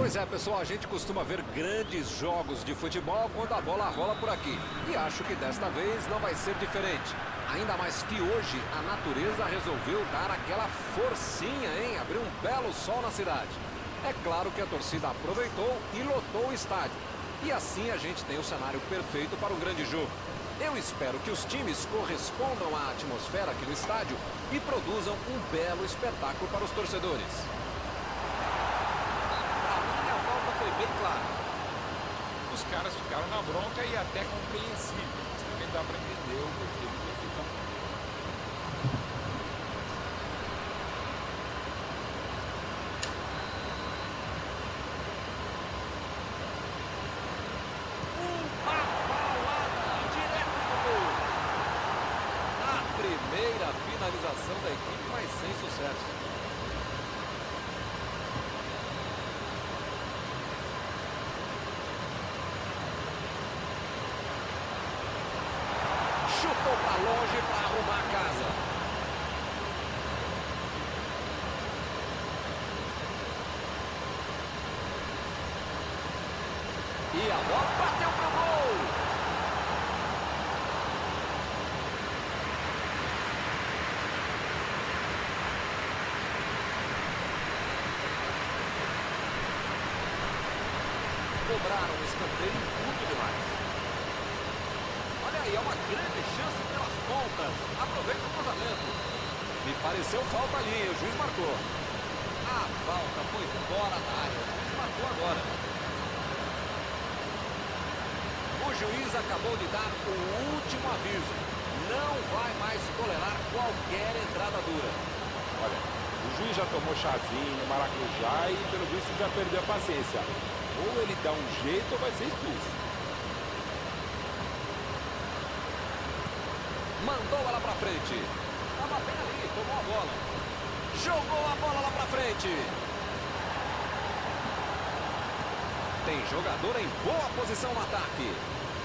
Pois é, pessoal, a gente costuma ver grandes jogos de futebol quando a bola rola por aqui. E acho que desta vez não vai ser diferente. Ainda mais que hoje a natureza resolveu dar aquela forcinha, hein? Abriu um belo sol na cidade. É claro que a torcida aproveitou e lotou o estádio. E assim a gente tem o cenário perfeito para um grande jogo. Eu espero que os times correspondam à atmosfera aqui no estádio e produzam um belo espetáculo para os torcedores. Foi bem claro. Os caras ficaram na bronca e até compreensível, mas também dá para entender o porquê do ter feito a falta. Uma paulada direto pro gol. A primeira finalização da equipe, mas sem sucesso. Chutou para longe para arrumar a casa. E a bola bateu pro gol. Cobraram o escanteio curto demais. Olha aí, é uma grande chance pelas pontas. Aproveita o cruzamento. Me pareceu falta ali, o juiz marcou. A falta foi fora da área. O juiz marcou agora. O juiz acabou de dar o último aviso. Não vai mais tolerar qualquer entrada dura. Olha, o juiz já tomou chazinho, maracujá e pelo visto já perdeu a paciência. Ou ele dá um jeito ou vai ser expulso. Mandou ela pra frente. Tava bem ali, tomou a bola. Jogou a bola lá pra frente. Tem jogador em boa posição no ataque.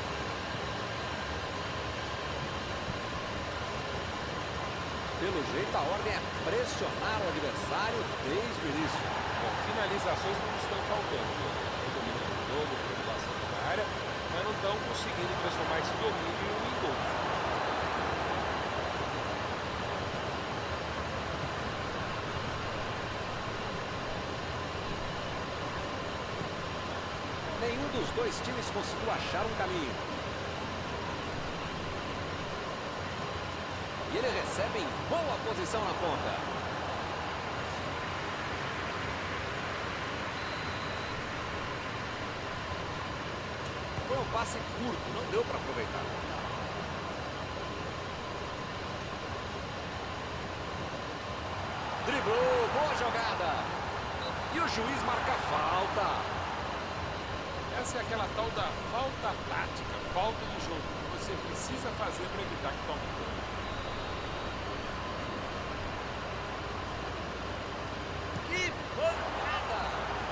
Pelo jeito, a ordem é pressionar o adversário desde o início. Bom, finalizações não estão faltando. Estão dominando o jogo, preocupação na área, mas não estão conseguindo transformar esse domínio em gol. Nenhum dos dois times conseguiu achar um caminho. E ele recebe em boa posição na ponta. Foi um passe curto, não deu para aproveitar. Driblou, boa jogada. E o juiz marca falta. Essa é aquela tal da falta tática, falta de jogo, que você precisa fazer para evitar que tome gol. Que pancada!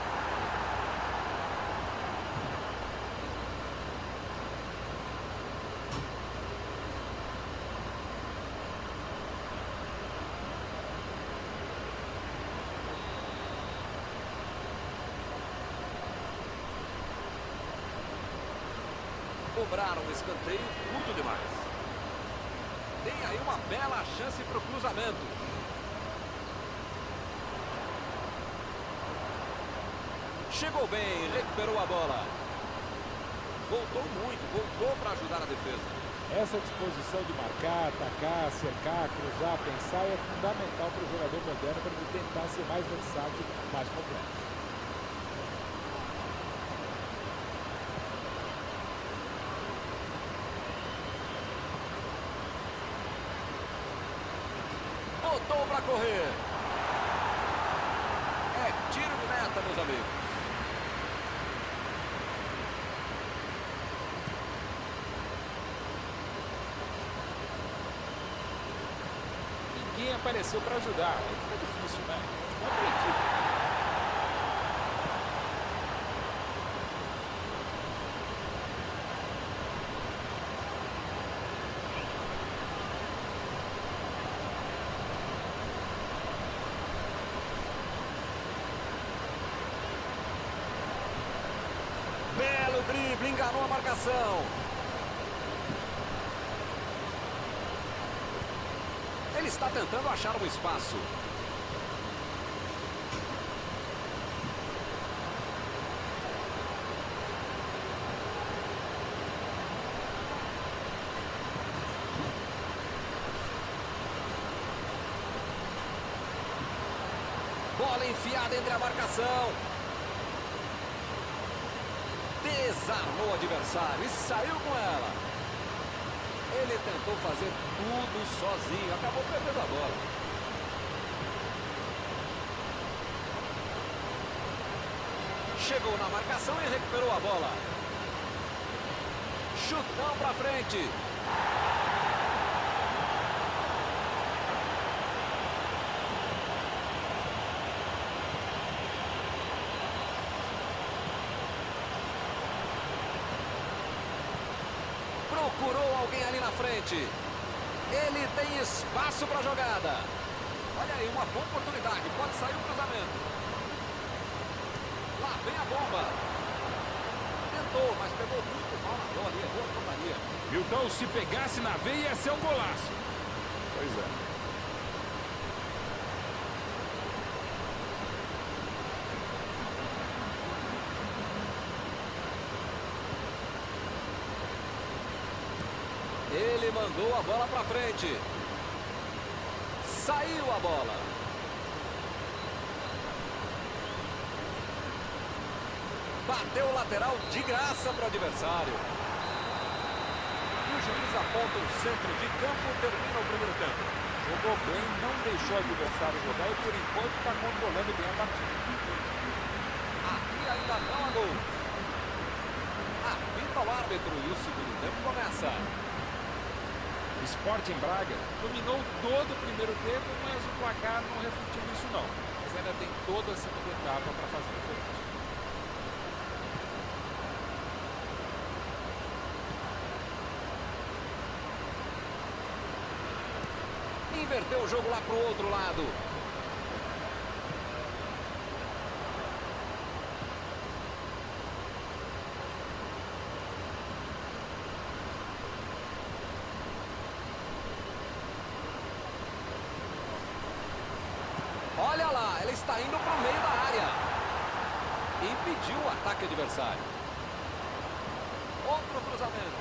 Cobraram um escanteio curto demais. Tem aí uma bela chance para o cruzamento. Chegou bem, recuperou a bola. Voltou muito, voltou para ajudar a defesa. Essa disposição de marcar, atacar, cercar, cruzar, pensar é fundamental para o jogador moderno para ele tentar ser mais versátil, mais completo. Botou para correr. É tiro de meta, meus amigos. Ninguém apareceu para ajudar. Aí fica difícil, né? Não acredito. drible enganou a marcação. Ele está tentando achar um espaço. Bola enfiada entre a marcação. Desarmou o adversário e saiu com ela. Ele tentou fazer tudo sozinho, acabou perdendo a bola. Chegou na marcação e recuperou a bola. Chutão pra frente. Procurou alguém ali na frente. Ele tem espaço para a jogada. Olha aí, uma boa oportunidade. Pode sair o cruzamento. Lá vem a bomba. Tentou, mas pegou muito mal na bola. Errou a pontaria. Milton, se pegasse na veia, ia ser um golaço. Pois é. Ele mandou a bola para frente. Saiu a bola. Bateu o lateral de graça para o adversário. E o juiz aponta o centro de campo. Termina o primeiro tempo. Jogou bem, não deixou o adversário jogar e por enquanto está controlando bem a partida. Aqui ainda não há gol. Apita o árbitro e o segundo tempo começa. Sporting Braga dominou todo o primeiro tempo, mas o placar não refletiu isso não. Mas ainda tem toda a segunda etapa para fazer diferente. Inverteu o jogo lá para o outro lado. Olha lá, ela está indo para o meio da área. Impediu o ataque adversário. Outro cruzamento.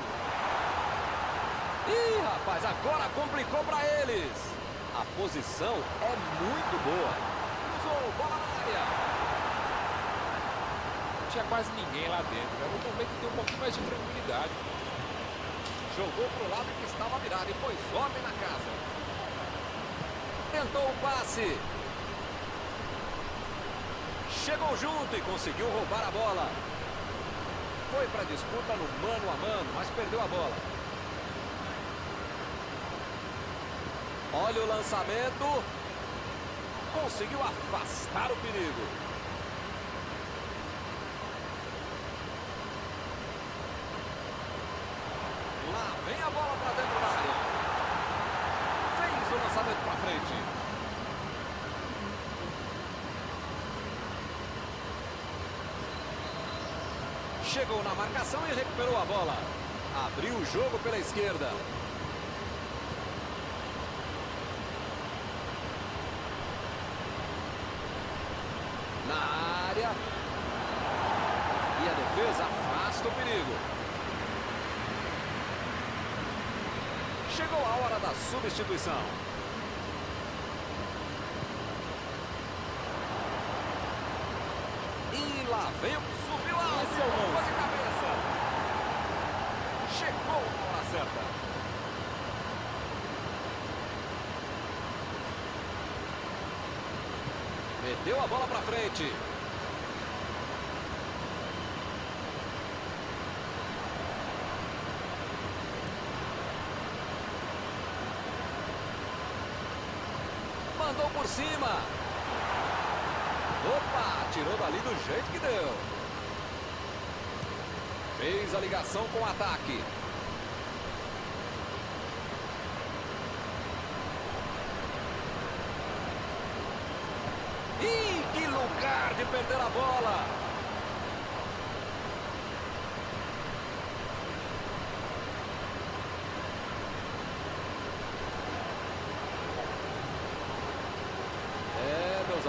Ih, rapaz, agora complicou para eles. A posição é muito boa. Cruzou, bola na área. Não tinha quase ninguém lá dentro. Era um momento que tem um pouquinho mais de tranquilidade. Jogou para o lado que estava virado e pôs ordem na casa. Tentou o passe. Chegou junto e conseguiu roubar a bola. Foi para a disputa no mano a mano, mas perdeu a bola. Olha o lançamento. Conseguiu afastar o perigo. Lá vem a bola para dentro da área. Fez o lançamento para frente. Chegou na marcação e recuperou a bola. Abriu o jogo pela esquerda. Na área. E a defesa afasta o perigo. Chegou a hora da substituição. E lá vem o... Subiu a Esse é o lance. de cabeça. Chegou na hora certa. Meteu a bola para frente. Mandou por cima. Opa, tirou dali do jeito que deu. Fez a ligação com o ataque. Ih, que lugar de perder a bola.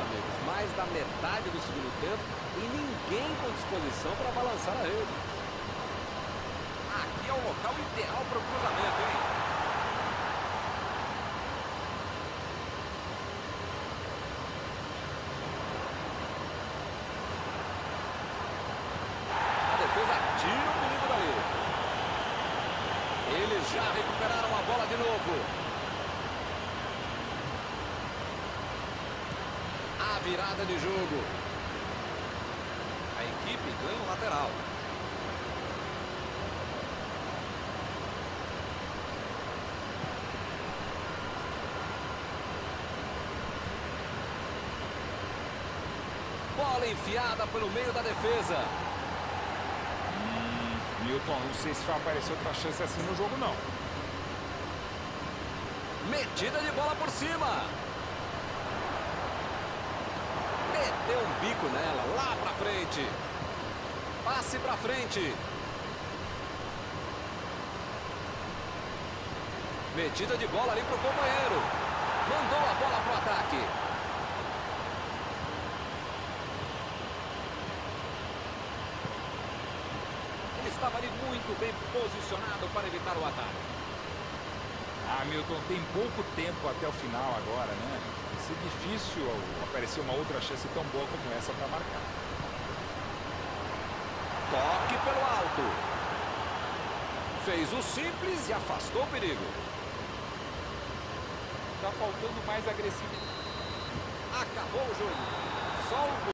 amigos. Mais da metade do segundo tempo e ninguém com disposição para balançar a rede. Aqui é o local ideal para o cruzamento, hein? A defesa tira o perigo dali. Eles já recuperaram a bola de novo. A virada de jogo. A equipe ganha o lateral. Bola enfiada pelo meio da defesa. Milton, não sei se vai aparecer outra chance assim no jogo, não. Metida de bola por cima. Meteu um bico nela, lá pra frente. Passe pra frente. Metida de bola ali pro companheiro. Mandou a bola pro ataque. Ele estava ali muito bem posicionado para evitar o ataque. Milton, tem pouco tempo até o final agora, né? Vai ser difícil aparecer uma outra chance tão boa como essa para marcar. Toque pelo alto. Fez o simples e afastou o perigo. Tá faltando mais agressividade. Acabou o jogo. Só o